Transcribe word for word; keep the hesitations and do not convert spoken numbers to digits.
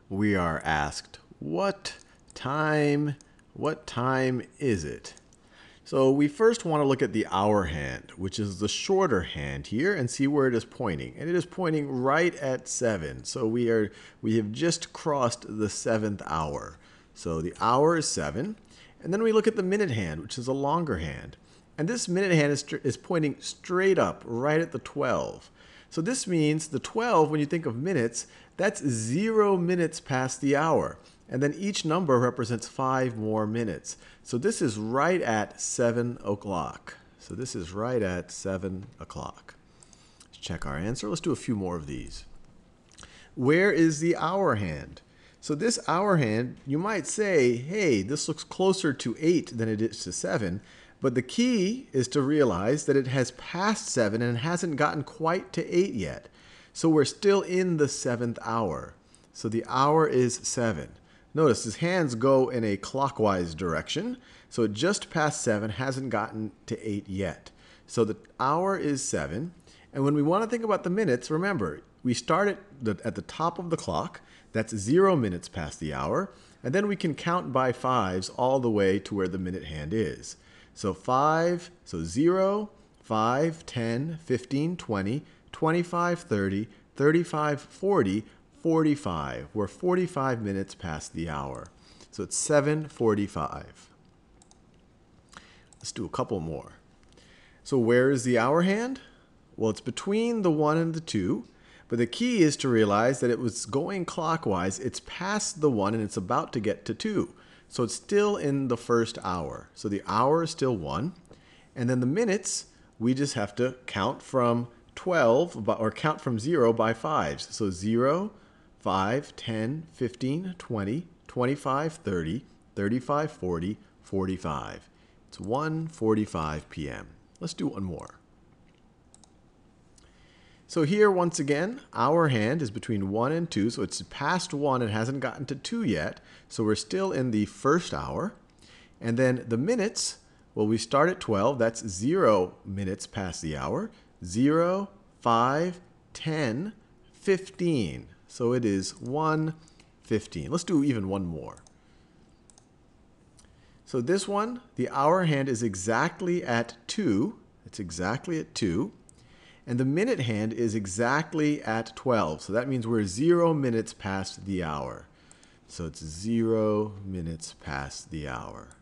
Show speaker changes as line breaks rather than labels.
we are asked, what time, what time is it? So we first want to look at the hour hand, which is the shorter hand here, and see where it is pointing. And it is pointing right at seven. So we are we have just crossed the seventh hour. So the hour is seven. And then we look at the minute hand, which is a longer hand. And this minute hand is, is pointing straight up, right at the twelve. So this means the twelve, when you think of minutes, that's zero minutes past the hour. And then each number represents five more minutes. So this is right at seven o'clock. So this is right at seven o'clock. Let's check our answer. Let's do a few more of these. Where is the hour hand? So this hour hand, you might say, hey, this looks closer to eight than it is to seven. But the key is to realize that it has passed seven and hasn't gotten quite to eight yet. So we're still in the seventh hour. So the hour is seven. Notice his hands go in a clockwise direction. So it just passed seven, hasn't gotten to eight yet. So the hour is seven. And when we want to think about the minutes, remember, we start at the, at the top of the clock. That's zero minutes past the hour. And then we can count by fives all the way to where the minute hand is. So five, so zero, five, ten, fifteen, twenty, twenty-five, thirty, thirty-five, forty, forty-five. We're forty-five minutes past the hour. So it's seven forty-five. Let's do a couple more. So where is the hour hand? Well, it's between the one and the two. But the key is to realize that it was going clockwise. It's past the one and it's about to get to two. So it's still in the first hour. So the hour is still one. And then the minutes, we just have to count from twelve, or count from zero by fives. So zero, five, ten, fifteen, twenty, twenty-five, thirty, thirty-five, forty, forty-five. It's one forty-five p m Let's do one more. So here, once again, our hand is between one and two, so it's past one and hasn't gotten to two yet. So we're still in the first hour. And then the minutes, well, we start at twelve. That's zero minutes past the hour. zero, five, ten, fifteen. So it is one fifteen. Let's do even one more. So this one, the hour hand is exactly at two. It's exactly at two. And the minute hand is exactly at twelve. So that means we're zero minutes past the hour. So it's zero minutes past the hour.